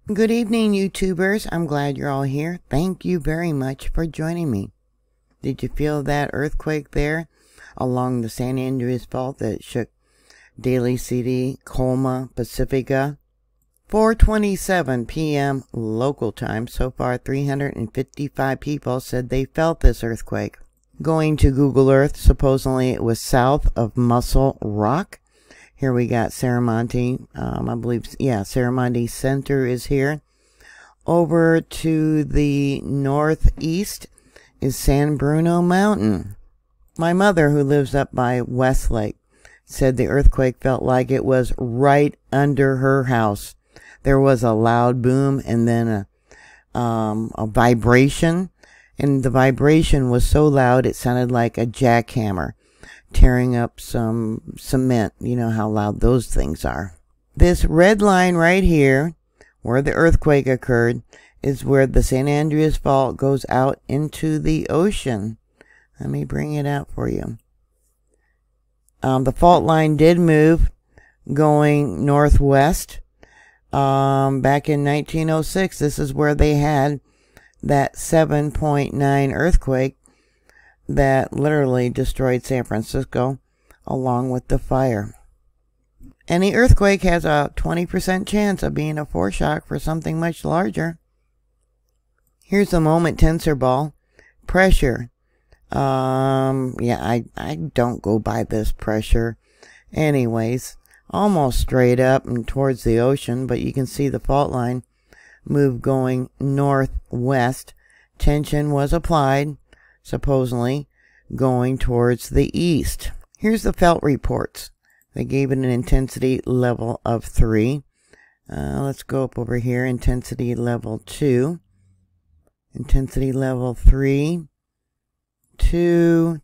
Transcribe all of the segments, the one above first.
Good evening, YouTubers. I'm glad you're all here. Thank you very much for joining me. Did you feel that earthquake there along the San Andreas Fault that shook Daly City, Colma, Pacifica? 4:27 p.m. local time. So far, 355 people said they felt this earthquake. Going to Google Earth, supposedly it was south of Mussel Rock. Here we got Serramonte, I believe, yeah, Serramonte Center is here. Over to the northeast is San Bruno Mountain. My mother, who lives up by Westlake, said the earthquake felt like it was right under her house. There was a loud boom and then a vibration, and the vibration was so loud it sounded like a jackhammer tearing up some cement. You know how loud those things are. This red line right here, where the earthquake occurred, is where the San Andreas Fault goes out into the ocean. Let me bring it out for you. The fault line did move going northwest. Back in 1906, this is where they had that 7.9 earthquake that literally destroyed San Francisco along with the fire. Any earthquake has a 20% chance of being a foreshock for something much larger. Here's the moment tensor ball. Pressure. Yeah, I don't go by this pressure. Anyways, almost straight up and towards the ocean, but you can see the fault line move going northwest. Tension was applied, supposedly going towards the east. Here's the felt reports. They gave it an intensity level of 3. Let's go up over here. Intensity level 2. Intensity level 3. 2.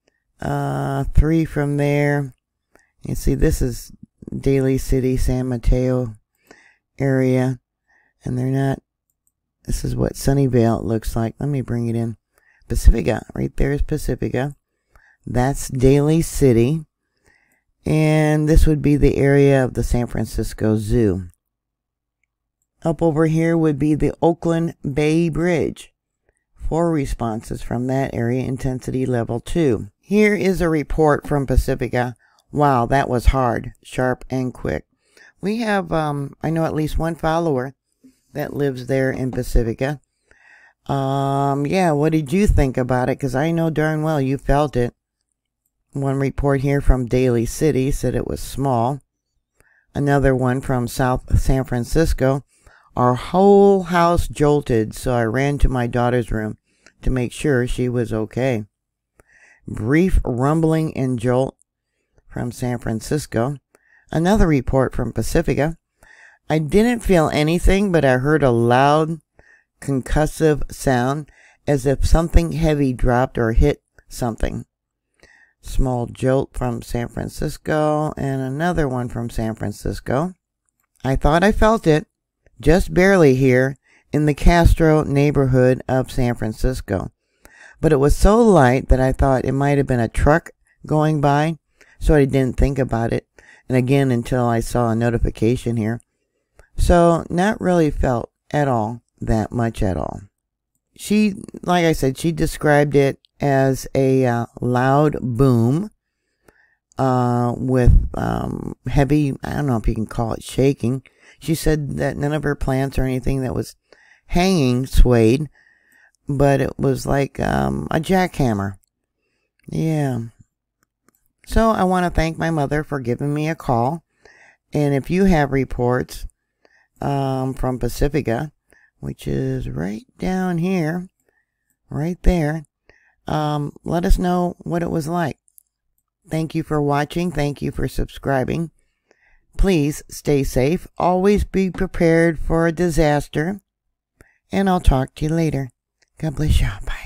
3 from there. You see, this is Daly City, San Mateo area. And they're not. This is what Sunnyvale looks like. Let me bring it in. Pacifica. Right there is Pacifica. That's Daly City. And this would be the area of the San Francisco Zoo. Up over here would be the Oakland Bay Bridge. 4 responses from that area, intensity level 2. Here is a report from Pacifica. Wow, that was hard, sharp, and quick. We have, I know at least one follower that lives there in Pacifica. Yeah, what did you think about it? Because I know darn well you felt it. One report here from Daly City said it was small. Another one from South San Francisco. Our whole house jolted, so I ran to my daughter's room to make sure she was okay. Brief rumbling and jolt from San Francisco. Another report from Pacifica. I didn't feel anything, but I heard a loud concussive sound as if something heavy dropped or hit something. Small jolt from San Francisco and another one from San Francisco. I thought I felt it, just barely here in the Castro neighborhood of San Francisco. But it was so light that I thought it might have been a truck going by, so I didn't think about it. And again, until I saw a notification here. So not really felt at all that much at all. She, like I said, she described it as a loud boom with heavy, I don't know if you can call it shaking. She said that none of her plants or anything that was hanging swayed, but it was like a jackhammer. Yeah. So I want to thank my mother for giving me a call. And if you have reports from Pacifica, which is right down here, right there, let us know what it was like. Thank you for watching. Thank you for subscribing. Please stay safe. Always be prepared for a disaster. And I'll talk to you later. God bless you. Bye.